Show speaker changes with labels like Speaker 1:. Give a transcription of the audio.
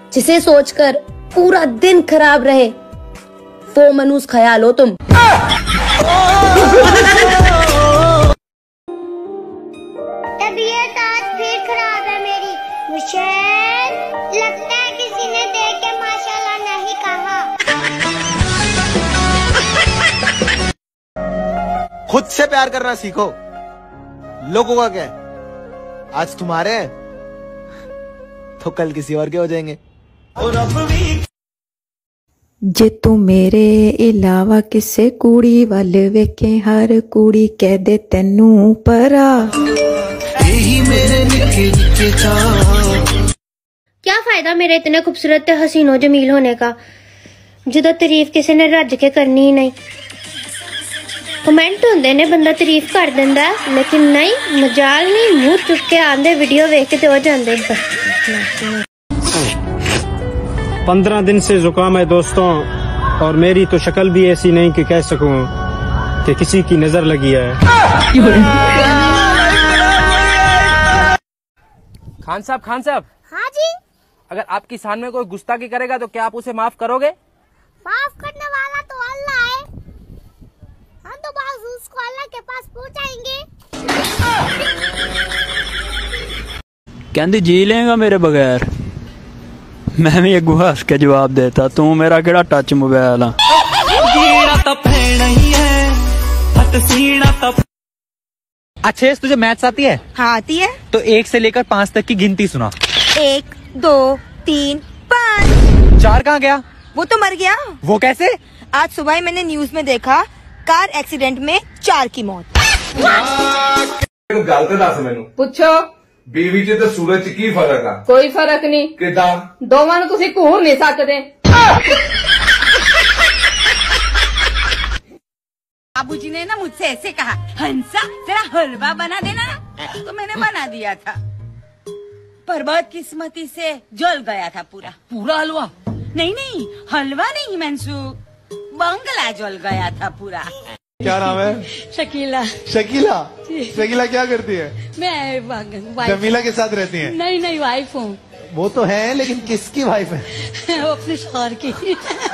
Speaker 1: जिसे सोचकर पूरा दिन खराब रहे वो मनूस ख्याल हो तुम।
Speaker 2: तबीयत आज फिर खराब है मेरी। मुझे लगता है किसी ने देख के माशाल्लाह नहीं कहा।
Speaker 3: खुद से प्यार करना सीखो। लोगों का क्या है? आज तुम्हारे हैं तो कल किसी और के हो जाएंगे।
Speaker 4: जे तू मेरे इलावा किसे कुड़ी वाल वेखे हर कुड़ी कह दे तेनू परा।
Speaker 2: क्या फायदा मेरे इतने खूबसूरत हसीनो जमील होने का जो तारीफ किसी ने रज के करनी ही नहीं। कमेंट होंदे ने बंदा तारीफ कर देंदा लेकिन नहीं, मजाल नहीं, मुंह चुप के आंदे वीडियो वेख के हो जाते।
Speaker 5: 15 दिन से जुकाम है दोस्तों, और मेरी तो शक्ल भी ऐसी नहीं कि कह सकूं कि किसी की नजर लगी है।
Speaker 6: खान साहब।
Speaker 2: हाँ जी।
Speaker 6: अगर आपकी शान में कोई गुस्ताखी करेगा तो क्या आप उसे माफ करोगे?
Speaker 2: माफ करने वाला तो अल्लाह है। हम तो बस उसको अल्लाह के पास पहुंचाएंगे।
Speaker 7: कहंदी जी लेगा मेरे बगैर। मैं भी अगू हस के जवाब देता, तू मेरा केड़ा टच मोबाइल आ।
Speaker 8: अच्छा तुझे मैथ्स आती है?
Speaker 9: हाँ आती है।
Speaker 8: तो 1 से लेकर 5 तक की गिनती सुना।
Speaker 9: 1 2 3 5।
Speaker 8: 4 कहाँ गया?
Speaker 9: वो तो मर गया।
Speaker 8: वो कैसे?
Speaker 9: आज सुबह ही मैंने न्यूज में देखा, कार एक्सीडेंट में 4 की मौत।
Speaker 10: गल तो दस मैनू।
Speaker 11: पूछो।
Speaker 10: बीवी च ते सूरज च की फर्क आ?
Speaker 11: कोई फर्क नहीं।
Speaker 10: किदां?
Speaker 11: दोवां नूं तुसीं घूर नहीं सकते।
Speaker 9: बाबूजी ने ना मुझसे ऐसे कहा, हंसा तेरा हलवा बना देना, तो मैंने बना दिया था। पर बदकिस्मती से जल गया था पूरा हलवा। नहीं हलवा नहीं मंसूर, बंगला जल गया था पूरा।
Speaker 3: क्या नाम है?
Speaker 11: शकीला।
Speaker 3: शकीला क्या करती है?
Speaker 11: मैं
Speaker 3: जमीला के साथ रहती है?
Speaker 11: नहीं वाइफ हूँ।
Speaker 3: वो तो है लेकिन किसकी वाइफ है?
Speaker 11: वो अपने शौहर की।